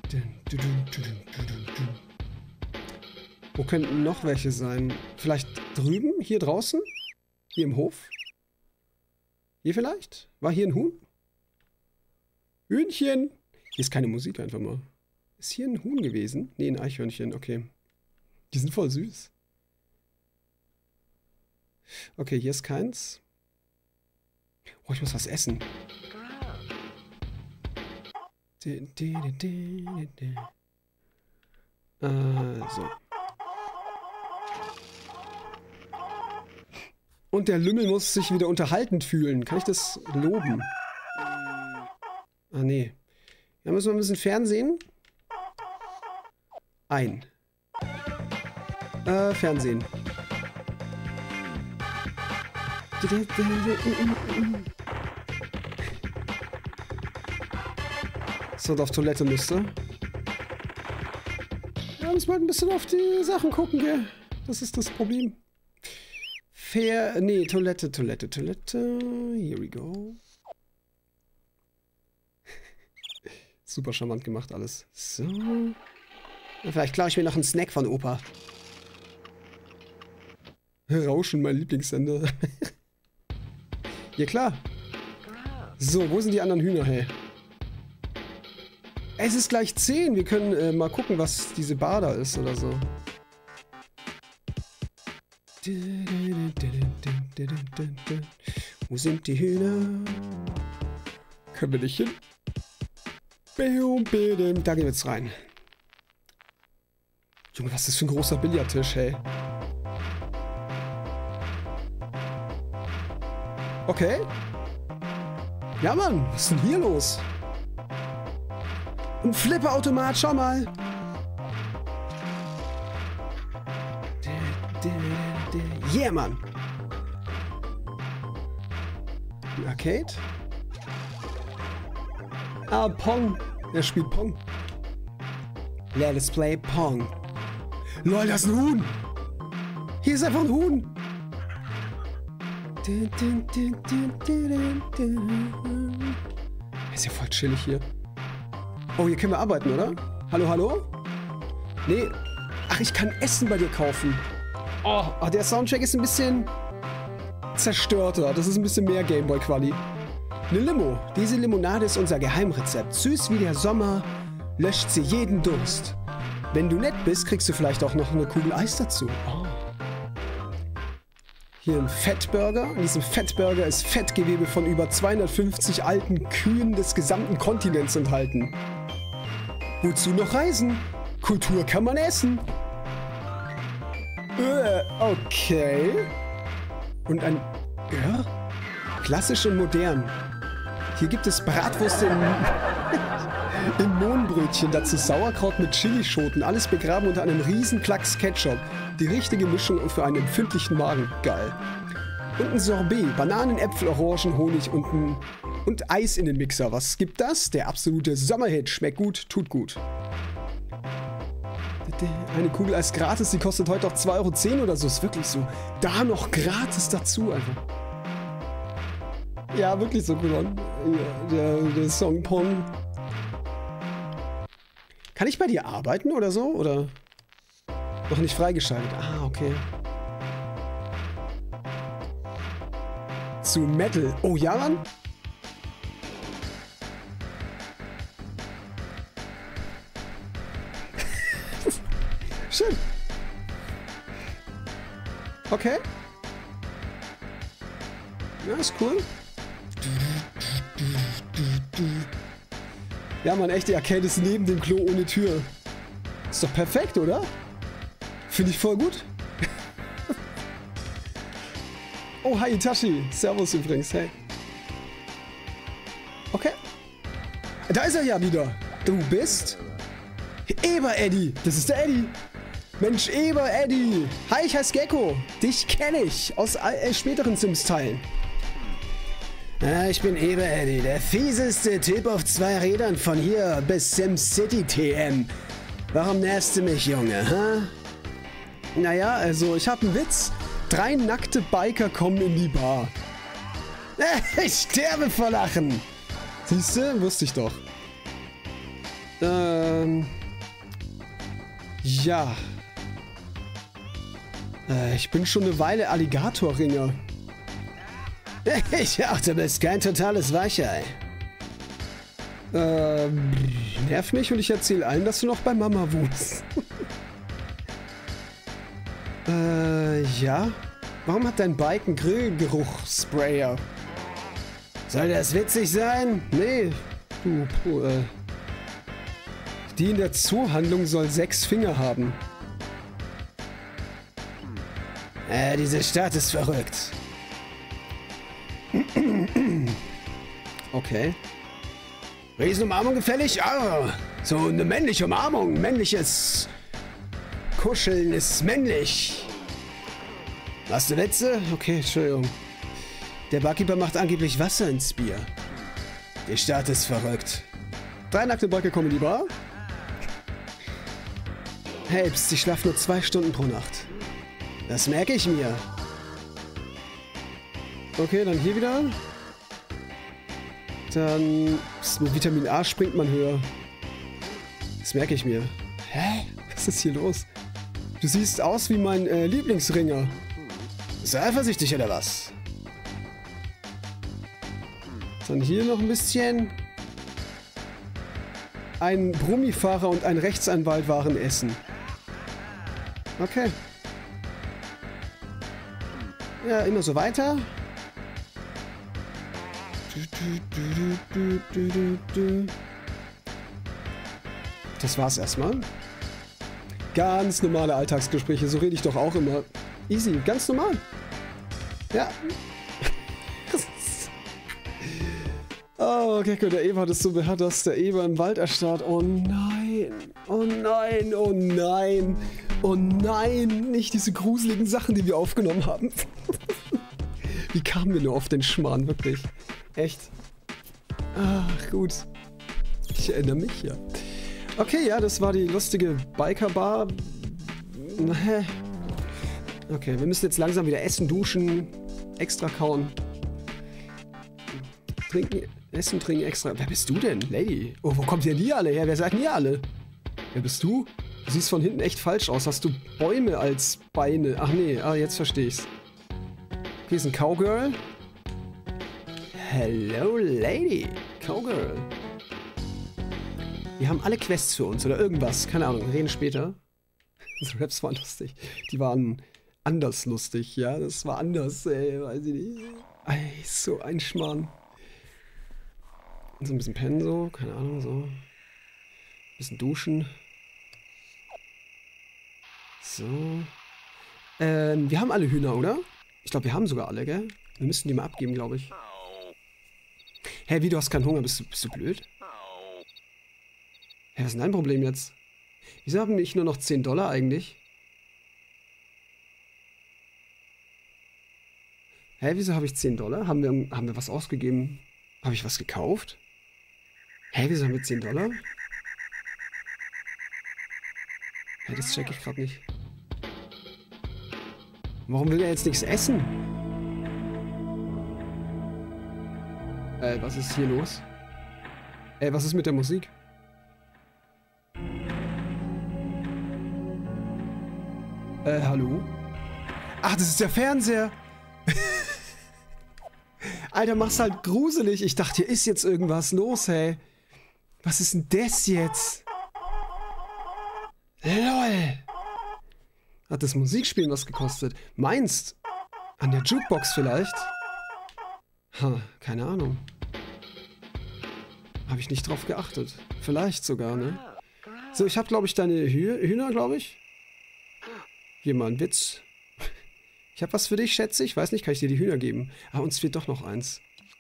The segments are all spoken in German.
Wo könnten noch welche sein? Vielleicht drüben? Hier draußen? Hier im Hof? Hier vielleicht? War hier ein Huhn? Hühnchen! Hier ist keine Musik einfach mal. Ist hier ein Huhn gewesen? Nee, ein Eichhörnchen, okay. Die sind voll süß. Okay, hier ist keins. Oh, ich muss was essen. So. Und der Lümmel muss sich wieder unterhaltend fühlen. Kann ich das loben? Ah, nee. Ja, müssen wir ein bisschen Fernsehen. Fernsehen. So, auf Toilette müsste. Ja, müssen wir halt ein bisschen auf die Sachen gucken, gell? Das ist das Problem. Nee, Toilette. Here we go. Super charmant gemacht alles. So. Vielleicht klaue ich mir noch einen Snack von Opa. Rauschen, mein Lieblingssender. Ja, klar. So, wo sind die anderen Hühner, hey? Es ist gleich 10. Wir können mal gucken, was diese Bar da ist oder so. Wo sind die Hühner? Können wir nicht hin? Da gehen wir jetzt rein. Junge, was ist das für ein großer Billardtisch, hey? Okay. Ja, Mann, was ist denn hier los? Ein Flipperautomat, schau mal. Yeah, Mann. Arcade? Ah, Pong. Er spielt Pong. Let us play Pong. Lol, das ist ein Huhn. Hier ist einfach ein Huhn. Ist ja voll chillig hier. Oh, hier können wir arbeiten, oder? Hallo, hallo? Nee. Ach, ich kann Essen bei dir kaufen. Oh, der Soundtrack ist ein bisschen zerstörter. Das ist ein bisschen mehr Gameboy-Quali. Eine Limo. Diese Limonade ist unser Geheimrezept. Süß wie der Sommer, löscht sie jeden Durst. Wenn du nett bist, kriegst du vielleicht auch noch eine Kugel Eis dazu. Oh. Hier ein Fettburger. In diesem Fettburger ist Fettgewebe von über 250 alten Kühen des gesamten Kontinents enthalten. Wozu noch reisen? Kultur kann man essen. Okay. Und ein... Ja? Klassisch und modern. Hier gibt es Bratwurst in Mohnbrötchen, dazu Sauerkraut mit Chilischoten, alles begraben unter einem riesen Klacks Ketchup. Die richtige Mischung für einen empfindlichen Magen. Geil. Und ein Sorbet, Bananen, Äpfel, Orangen, Honig und Eis in den Mixer. Was gibt das? Der absolute Sommerhit. Schmeckt gut, tut gut. Eine Kugel Eis gratis, die kostet heute auch 2,10 € oder so. Ist wirklich so. Da noch gratis dazu einfach. Ja, wirklich so cool. Der Song Pong. Kann ich bei dir arbeiten oder so? Oder noch nicht freigeschaltet? Ah, okay. Zu Metal. Oh ja, Mann? Schön. Okay. Ja, ist cool. Ja, man, echt, die Arcade ist neben dem Klo ohne Tür. Ist doch perfekt, oder? Finde ich voll gut. Oh, hi Itachi. Servus übrigens, hey. Okay. Da ist er ja wieder. Du bist... Eber Eddie. Das ist der Eddie. Mensch, Eber Eddie. Hi, ich heiße Gecko. Dich kenne ich aus späteren Sims-Teilen. Ja, ich bin Eber Eddie, der fieseste Typ auf 2 Rädern von hier bis SimCity TM. Warum nervst du mich, Junge, hä? Naja, also ich hab einen Witz. 3 nackte Biker kommen in die Bar. Ich sterbe vor Lachen. Siehste, wusste ich doch. Ja. Ich bin schon eine Weile Alligatorringer. Ich dachte, du bist kein totales Weichei. Nerv mich und ich erzähle allen, dass du noch bei Mama wohnst. Ja? Warum hat dein Bike einen Grillgeruchssprayer? Soll das witzig sein? Nee. Die in der Zoohandlung soll 6 Finger haben. Diese Stadt ist verrückt. Okay. Riesenumarmung gefällig? Ah, so eine männliche Umarmung. Männliches Kuscheln ist männlich. Hast du Witze? Okay, Entschuldigung. Der Barkeeper macht angeblich Wasser ins Bier. Die Stadt ist verrückt. 3 nackte Bäuke kommen in die Bar. Hey, pst, ich schlafe nur 2 Stunden pro Nacht. Das merke ich mir. Okay, dann hier wieder. Dann mit Vitamin A springt man höher. Das merke ich mir. Hä? Was ist hier los? Du siehst aus wie mein Lieblingsringer. Bist du eifersüchtig oder was? Dann hier noch ein bisschen. Ein Brummifahrer und ein Rechtsanwalt waren essen. Okay. Ja, immer so weiter. Das war's erstmal. Ganz normale Alltagsgespräche, so rede ich doch auch immer. Easy, ganz normal. Ja. Oh, Gecko, der Eber hat es so beharrt, dass der Eber im Wald erstarrt. Oh nein, oh nein, oh nein, oh nein. Nicht diese gruseligen Sachen, die wir aufgenommen haben. Wie kamen wir nur auf den Schmarrn, wirklich? Echt? Ach, gut. Ich erinnere mich, ja. Okay, ja, das war die lustige Biker-Bar. Okay, wir müssen jetzt langsam wieder essen, duschen, extra kauen. Trinken, essen, trinken, extra. Wer bist du denn, Lady? Oh, wo kommt ihr die alle her? Wer seid ihr alle? Wer bist du? Du siehst von hinten echt falsch aus. Hast du Bäume als Beine? Ach nee, jetzt verstehe ich's. Okay, ist ein Cowgirl. Hello, Lady. Cowgirl. Die haben alle Quests für uns oder irgendwas. Keine Ahnung, wir reden später. Unsere Raps waren lustig. Die waren anders lustig, ja. Das war anders, ey. Weiß ich nicht. Ey, so ein Schmarrn. So ein bisschen pennen, so. Keine Ahnung, so. Ein bisschen duschen. So. Wir haben alle Hühner, oder? Ich glaube, wir haben sogar alle, gell? Wir müssten die mal abgeben, glaube ich. Hä, wie, du hast keinen Hunger? Bist du blöd? Hä, was ist denn dein Problem jetzt? Wieso haben ich nur noch $10 eigentlich? Hä, wieso habe ich $10? Haben wir was ausgegeben? Habe ich was gekauft? Hä, wieso haben wir $10? Hä, das check ich gerade nicht. Warum will er jetzt nichts essen? Was ist hier los? Was ist mit der Musik? Hallo? Ach, das ist der Fernseher! Alter, mach's halt gruselig. Ich dachte, hier ist jetzt irgendwas los, hey. Was ist denn das jetzt? LOL! Hat das Musikspielen was gekostet? Meinst? An der Jukebox vielleicht? Keine Ahnung. Habe ich nicht drauf geachtet. Vielleicht sogar, ne? So, ich habe, glaube ich, deine Hühner, glaube ich. Hier mal ein Witz. Ich habe was für dich, schätze ich. Weiß nicht, kann ich dir die Hühner geben? Ah, uns fehlt doch noch eins.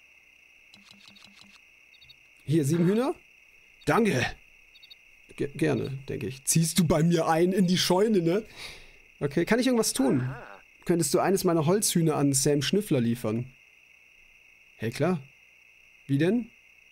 Hier, 7 Hühner. Danke. Gerne, denke ich. Ziehst du bei mir ein in die Scheune, ne? Okay, kann ich irgendwas tun? Könntest du eines meiner Holzhühner an Sam Schnüffler liefern? Hey, klar. Wie denn?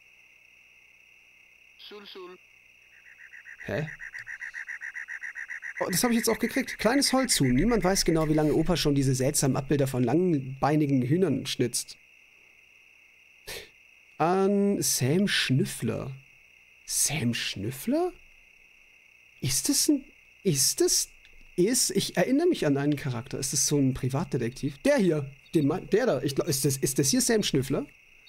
Hä? Oh, das habe ich jetzt auch gekriegt. Kleines Holzhuhn. Niemand weiß genau, wie lange Opa schon diese seltsamen Abbilder von langbeinigen Hühnern schnitzt. An Sam Schnüffler. Sam Schnüffler? Ist das ein... Ich erinnere mich an einen Charakter. Ist das so ein Privatdetektiv? Der hier. Der da. Ich glaube, ist das hier Sam Schnüffler?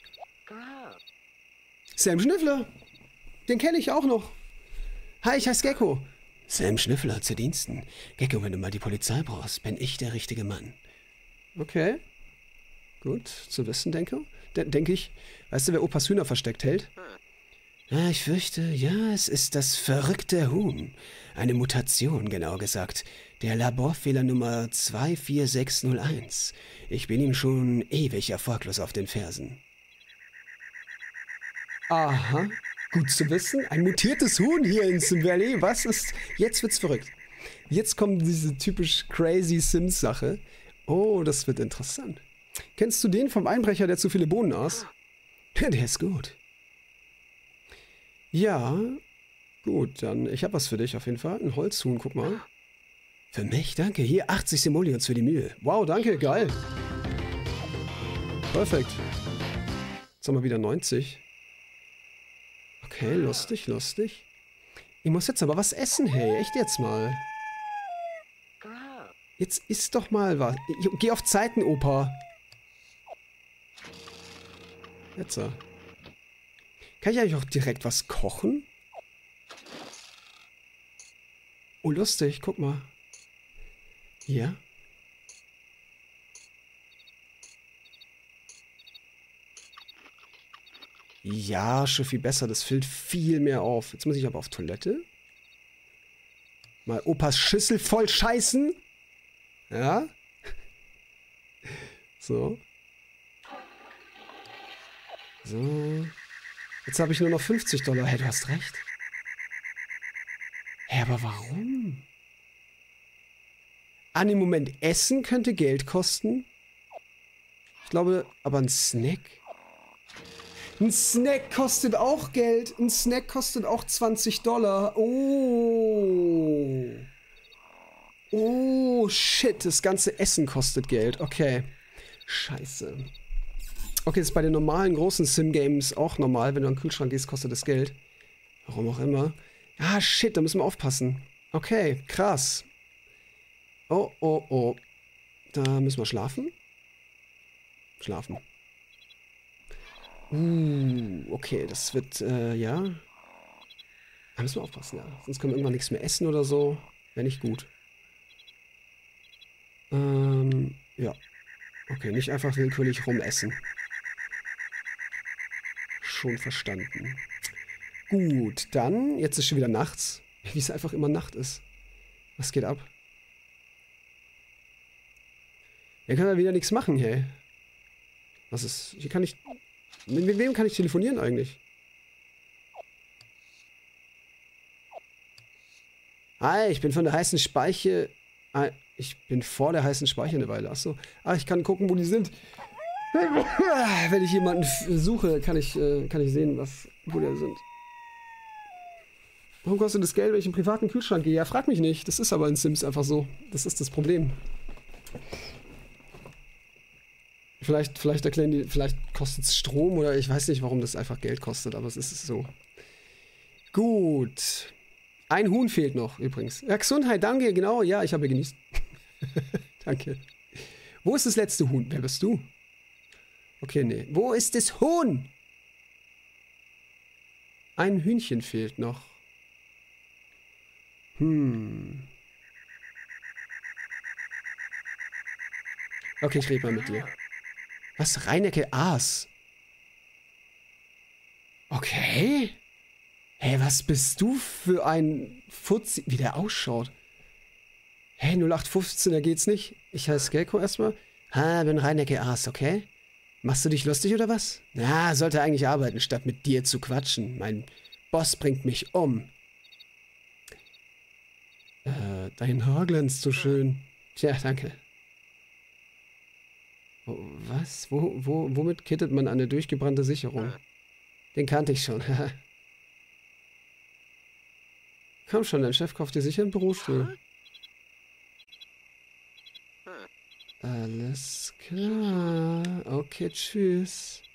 Sam Schnüffler. Den kenne ich auch noch. Hi, ich heiße Gecko. Sam Schnüffler zu Diensten. Gecko, wenn du mal die Polizei brauchst, bin ich der richtige Mann. Okay. Gut, zu wissen, denke ich. Weißt du, wer Opas Hühner versteckt hält? Ich fürchte, ja, es ist das verrückte Huhn. Eine Mutation, genau gesagt. Der Laborfehler Nummer 24601. Ich bin ihm schon ewig erfolglos auf den Fersen. Aha, gut zu wissen. Ein mutiertes Huhn hier in Sim Valley. Was ist... Jetzt wird's verrückt. Jetzt kommt diese typisch crazy Sims-Sache. Oh, das wird interessant. Kennst du den vom Einbrecher, der zu viele Bohnen aß? Der ist gut. Ja, gut, dann, ich habe was für dich auf jeden Fall. Ein Holzhuhn, guck mal. Für mich, danke. Hier 80 Simoleons für die Mühe. Wow, danke, geil. Perfekt. Jetzt haben wir wieder 90. Okay, lustig, lustig. Ich muss jetzt aber was essen, hey. Echt jetzt mal. Jetzt isst doch mal was. Geh auf Zeiten, Opa. Jetzt. Kann ich eigentlich auch direkt was kochen? Oh, lustig. Guck mal. Hier. Ja, schon viel besser. Das füllt viel mehr auf. Jetzt muss ich aber auf Toilette. Mal Opas Schüssel voll scheißen. Ja. So. So. Jetzt habe ich nur noch $50. Hey, du hast recht. Hä, aber warum? Ah, nee, Moment. Essen könnte Geld kosten. Ich glaube, aber ein Snack... Ein Snack kostet auch Geld. Ein Snack kostet auch $20. Oh. Oh, shit. Das ganze Essen kostet Geld. Okay. Scheiße. Okay, das ist bei den normalen großen Sim-Games auch normal. Wenn du an den Kühlschrank gehst, kostet das Geld. Warum auch immer. Ah, shit. Da müssen wir aufpassen. Okay, krass. Oh, oh, oh. Da müssen wir schlafen. Schlafen. Okay, das wird, ja. Da müssen wir aufpassen, ja. Sonst können wir irgendwann nichts mehr essen oder so. Wäre nicht gut. Ja. Okay, nicht einfach willkürlich rumessen. Schon verstanden. Gut, dann, jetzt ist schon wieder nachts. Wie es einfach immer Nacht ist. Was geht ab? Hier kann ja wieder nichts machen, hey. Was ist, hier kann ich... Mit wem kann ich telefonieren eigentlich? Hi, ich bin von der heißen Speiche... Ich bin vor der heißen Speiche eine Weile. Achso. Ah, ich kann gucken, wo die sind. Wenn ich jemanden suche, kann ich sehen, wo die sind. Warum kostet das Geld, wenn ich in einen privaten Kühlschrank gehe? Ja, frag mich nicht. Das ist aber in Sims einfach so. Das ist das Problem. Vielleicht erklären die, vielleicht kostet es Strom oder ich weiß nicht, warum das einfach Geld kostet, aber es ist so. Gut. Ein Huhn fehlt noch übrigens. Ja, Gesundheit, danke, genau. Ja, ich habe genießt. Danke. Wo ist das letzte Huhn? Wer bist du? Okay, nee. Wo ist das Huhn? Ein Hühnchen fehlt noch. Okay, ich rede mal mit dir. Was? Reinecke Aas? Okay. Hey, was bist du für ein Fuzzi? Wie der ausschaut. Hey, 0815, da geht's nicht. Ich heiße Gecko erstmal. Bin Reinecke Aas, okay? Machst du dich lustig oder was? Na, sollte eigentlich arbeiten, statt mit dir zu quatschen. Mein Boss bringt mich um. Dein Haar glänzt so schön. Tja, danke. Was? Womit kittet man eine durchgebrannte Sicherung? Den kannte ich schon. Komm schon, dein Chef kauft dir sicher einen Bürostuhl. Alles klar. Okay, tschüss.